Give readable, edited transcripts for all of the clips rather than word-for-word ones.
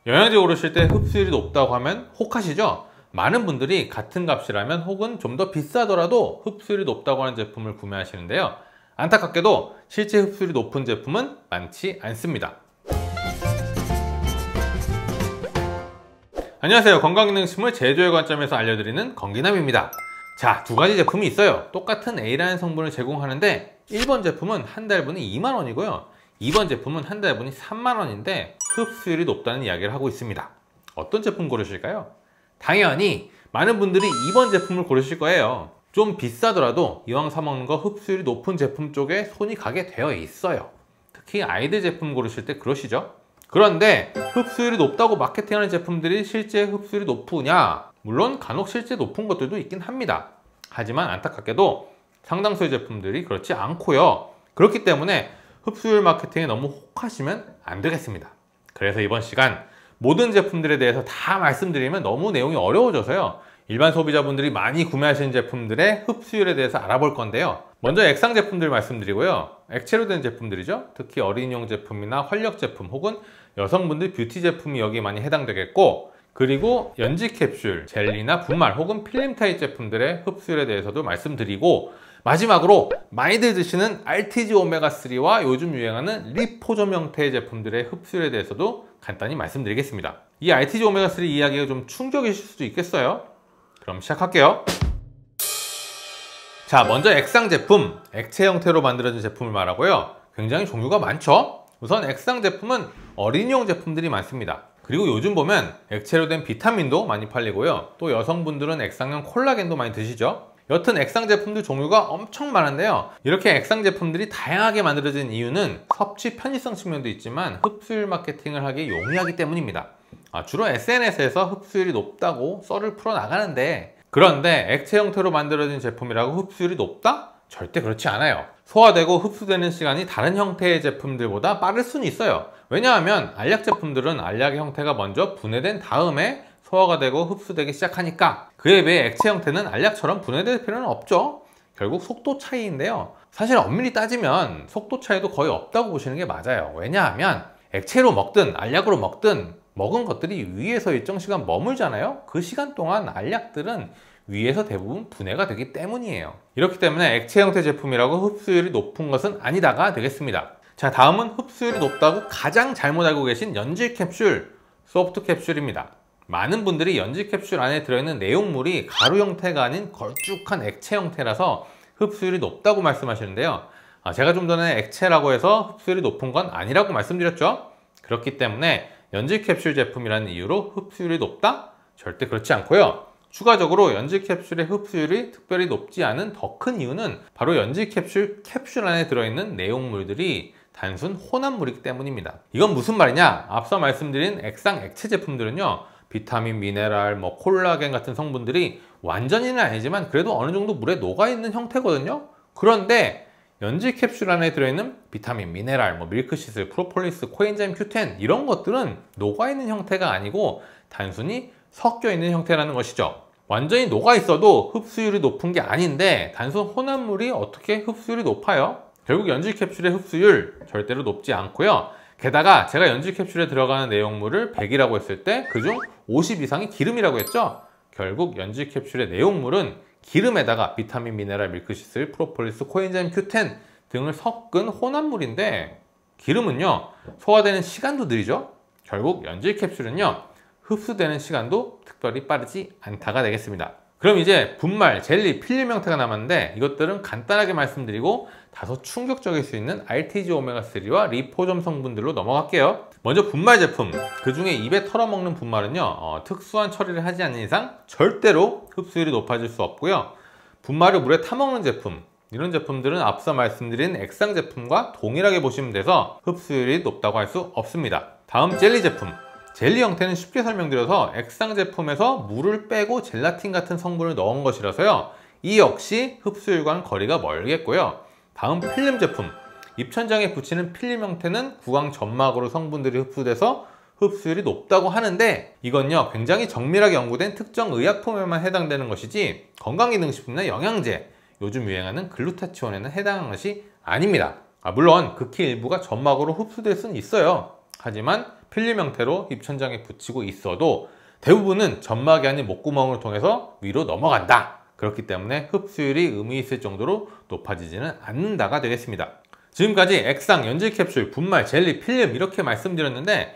영양제 고르실 때 흡수율이 높다고 하면 혹하시죠? 많은 분들이 같은 값이라면 혹은 좀 더 비싸더라도 흡수율이 높다고 하는 제품을 구매하시는데요. 안타깝게도 실제 흡수율이 높은 제품은 많지 않습니다. 안녕하세요. 건강기능식품을 제조의 관점에서 알려드리는 건기남입니다. 자, 두 가지 제품이 있어요. 똑같은 A라는 성분을 제공하는데 1번 제품은 한 달분이 2만원이고요 2번 제품은 한 달분이 3만원인데 흡수율이 높다는 이야기를 하고 있습니다. 어떤 제품 고르실까요? 당연히 많은 분들이 2번 제품을 고르실 거예요. 좀 비싸더라도 이왕 사먹는 거 흡수율이 높은 제품 쪽에 손이 가게 되어 있어요. 특히 아이들 제품 고르실 때 그러시죠? 그런데 흡수율이 높다고 마케팅하는 제품들이 실제 흡수율이 높으냐? 물론 간혹 실제 높은 것들도 있긴 합니다. 하지만 안타깝게도 상당수의 제품들이 그렇지 않고요. 그렇기 때문에 흡수율 마케팅에 너무 혹하시면 안 되겠습니다. 그래서 이번 시간 모든 제품들에 대해서 다 말씀드리면 너무 내용이 어려워져서요. 일반 소비자분들이 많이 구매하시는 제품들의 흡수율에 대해서 알아볼 건데요. 먼저 액상 제품들 말씀드리고요. 액체로 된 제품들이죠. 특히 어린이용 제품이나 활력 제품 혹은 여성분들 뷰티 제품이 여기에 많이 해당되겠고, 그리고 연지 캡슐, 젤리나 분말 혹은 필름 타입 제품들의 흡수율에 대해서도 말씀드리고, 마지막으로 많이들 드시는 RTG 오메가3와 요즘 유행하는 리포점 형태의 제품들의 흡수율에 대해서도 간단히 말씀드리겠습니다. 이 RTG 오메가3 이야기가 좀 충격이실 수도 있겠어요. 그럼 시작할게요. 자, 먼저 액상 제품, 액체 형태로 만들어진 제품을 말하고요. 굉장히 종류가 많죠? 우선 액상 제품은 어린이용 제품들이 많습니다. 그리고 요즘 보면 액체로 된 비타민도 많이 팔리고요. 또 여성분들은 액상형 콜라겐도 많이 드시죠? 여튼 액상 제품들 종류가 엄청 많은데요. 이렇게 액상 제품들이 다양하게 만들어진 이유는 섭취 편의성 측면도 있지만 흡수율 마케팅을 하기 용이하기 때문입니다. 주로 SNS에서 흡수율이 높다고 썰을 풀어나가는데, 그런데 액체 형태로 만들어진 제품이라고 흡수율이 높다? 절대 그렇지 않아요. 소화되고 흡수되는 시간이 다른 형태의 제품들보다 빠를 수는 있어요. 왜냐하면 알약 제품들은 알약의 형태가 먼저 분해된 다음에 소화가 되고 흡수되기 시작하니까, 그에 비해 액체 형태는 알약처럼 분해될 필요는 없죠. 결국 속도 차이인데요. 사실 엄밀히 따지면 속도 차이도 거의 없다고 보시는 게 맞아요. 왜냐하면 액체로 먹든 알약으로 먹든 먹은 것들이 위에서 일정 시간 머물잖아요. 그 시간 동안 알약들은 위에서 대부분 분해가 되기 때문이에요. 이렇기 때문에 액체 형태 제품이라고 흡수율이 높은 것은 아니다가 되겠습니다. 자, 다음은 흡수율이 높다고 가장 잘못 알고 계신 연질 캡슐, 소프트 캡슐입니다. 많은 분들이 연질 캡슐 안에 들어있는 내용물이 가루 형태가 아닌 걸쭉한 액체 형태라서 흡수율이 높다고 말씀하시는데요. 제가 좀 전에 액체라고 해서 흡수율이 높은 건 아니라고 말씀드렸죠. 그렇기 때문에 연질 캡슐 제품이라는 이유로 흡수율이 높다? 절대 그렇지 않고요. 추가적으로 연질 캡슐의 흡수율이 특별히 높지 않은 더 큰 이유는 바로 연질 캡슐 안에 들어있는 내용물들이 단순 혼합물이기 때문입니다. 이건 무슨 말이냐? 앞서 말씀드린 액상 액체 제품들은요, 비타민, 미네랄, 콜라겐 같은 성분들이 완전히는 아니지만 그래도 어느 정도 물에 녹아있는 형태거든요. 그런데 연질 캡슐 안에 들어있는 비타민, 미네랄, 밀크시슬, 프로폴리스, 코엔자임 Q10 이런 것들은 녹아있는 형태가 아니고 단순히 섞여있는 형태라는 것이죠. 완전히 녹아있어도 흡수율이 높은 게 아닌데 단순 혼합물이 어떻게 흡수율이 높아요? 결국 연질 캡슐의 흡수율 절대로 높지 않고요. 게다가 제가 연질 캡슐에 들어가는 내용물을 100이라고 했을 때 그중 50 이상이 기름이라고 했죠? 결국 연질 캡슐의 내용물은 기름에다가 비타민, 미네랄, 밀크시슬, 프로폴리스, 코엔자임 Q10 등을 섞은 혼합물인데, 기름은요 소화되는 시간도 느리죠? 결국 연질 캡슐은요 흡수되는 시간도 특별히 빠르지 않다가 되겠습니다. 그럼 이제 분말, 젤리, 필름 형태가 남았는데 이것들은 간단하게 말씀드리고 다소 충격적일 수 있는 RTG 오메가3와 리포점 성분들로 넘어갈게요. 먼저 분말 제품, 그 중에 입에 털어먹는 분말은요 특수한 처리를 하지 않는 이상 절대로 흡수율이 높아질 수 없고요. 분말을 물에 타먹는 제품, 이런 제품들은 앞서 말씀드린 액상 제품과 동일하게 보시면 돼서 흡수율이 높다고 할 수 없습니다. 다음 젤리 제품, 젤리 형태는 쉽게 설명드려서 액상 제품에서 물을 빼고 젤라틴 같은 성분을 넣은 것이라서요, 이 역시 흡수율과는 거리가 멀겠고요. 다음 필름 제품, 입천장에 붙이는 필름 형태는 구강 점막으로 성분들이 흡수돼서 흡수율이 높다고 하는데, 이건요 굉장히 정밀하게 연구된 특정 의약품에만 해당되는 것이지 건강기능식품이나 영양제, 요즘 유행하는 글루타치온에는 해당하는 것이 아닙니다. 물론 극히 일부가 점막으로 흡수될 수는 있어요. 하지만 필름 형태로 입천장에 붙이고 있어도 대부분은 점막이 아닌 목구멍을 통해서 위로 넘어간다. 그렇기 때문에 흡수율이 의미 있을 정도로 높아지지는 않는다가 되겠습니다. 지금까지 액상, 연질 캡슐, 분말, 젤리, 필름 이렇게 말씀드렸는데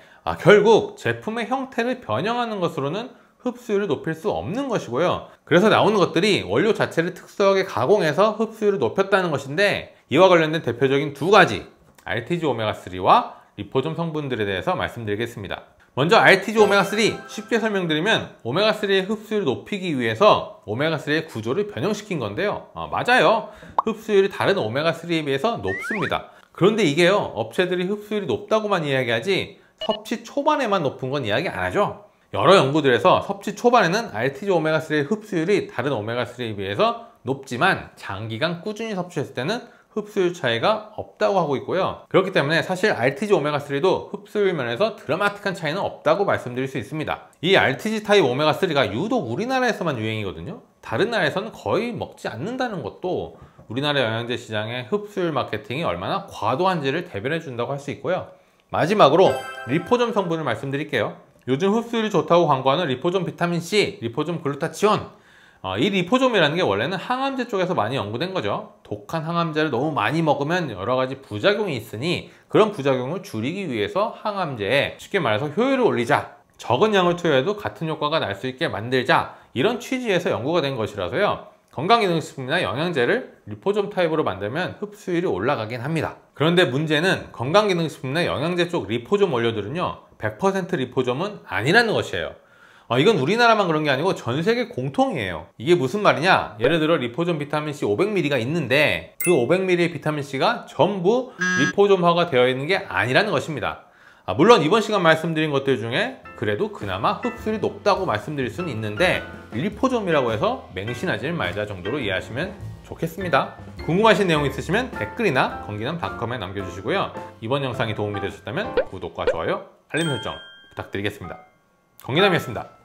결국 제품의 형태를 변형하는 것으로는 흡수율을 높일 수 없는 것이고요. 그래서 나오는 것들이 원료 자체를 특수하게 가공해서 흡수율을 높였다는 것인데, 이와 관련된 대표적인 두 가지 RTG 오메가3와 리포좀 성분들에 대해서 말씀드리겠습니다. 먼저 RTG 오메가3 쉽게 설명드리면 오메가3의 흡수율을 높이기 위해서 오메가3의 구조를 변형시킨 건데요. 맞아요. 흡수율이 다른 오메가3에 비해서 높습니다. 그런데 이게요, 업체들이 흡수율이 높다고만 이야기하지 섭취 초반에만 높은 건 이야기 안 하죠. 여러 연구들에서 섭취 초반에는 RTG 오메가3의 흡수율이 다른 오메가3에 비해서 높지만 장기간 꾸준히 섭취했을 때는 흡수율 차이가 없다고 하고 있고요. 그렇기 때문에 사실 RTG 오메가3도 흡수율 면에서 드라마틱한 차이는 없다고 말씀드릴 수 있습니다. 이 RTG 타입 오메가3가 유독 우리나라에서만 유행이거든요. 다른 나라에서는 거의 먹지 않는다는 것도 우리나라 영양제 시장의 흡수율 마케팅이 얼마나 과도한지를 대변해 준다고 할 수 있고요. 마지막으로 리포좀 성분을 말씀드릴게요. 요즘 흡수율이 좋다고 광고하는 리포좀 비타민C, 리포좀 글루타치온, 이 리포좀이라는 게 원래는 항암제 쪽에서 많이 연구된 거죠. 독한 항암제를 너무 많이 먹으면 여러 가지 부작용이 있으니 그런 부작용을 줄이기 위해서 항암제에 쉽게 말해서 효율을 올리자, 적은 양을 투여해도 같은 효과가 날 수 있게 만들자, 이런 취지에서 연구가 된 것이라서요. 건강기능식품이나 영양제를 리포좀 타입으로 만들면 흡수율이 올라가긴 합니다. 그런데 문제는 건강기능식품이나 영양제 쪽 리포좀 원료들은요, 100% 리포좀은 아니라는 것이에요. 이건 우리나라만 그런 게 아니고 전 세계 공통이에요. 이게 무슨 말이냐? 예를 들어 리포좀 비타민C 500ml가 있는데 그 500ml의 비타민C가 전부 리포좀화가 되어 있는 게 아니라는 것입니다. 물론 이번 시간 말씀드린 것들 중에 그래도 그나마 흡수율이 높다고 말씀드릴 수는 있는데 리포좀이라고 해서 맹신하지 말자 정도로 이해하시면 좋겠습니다. 궁금하신 내용 있으시면 댓글이나 건기남닷컴에 남겨주시고요. 이번 영상이 도움이 되셨다면 구독과 좋아요, 알림 설정 부탁드리겠습니다. 건기남이었습니다.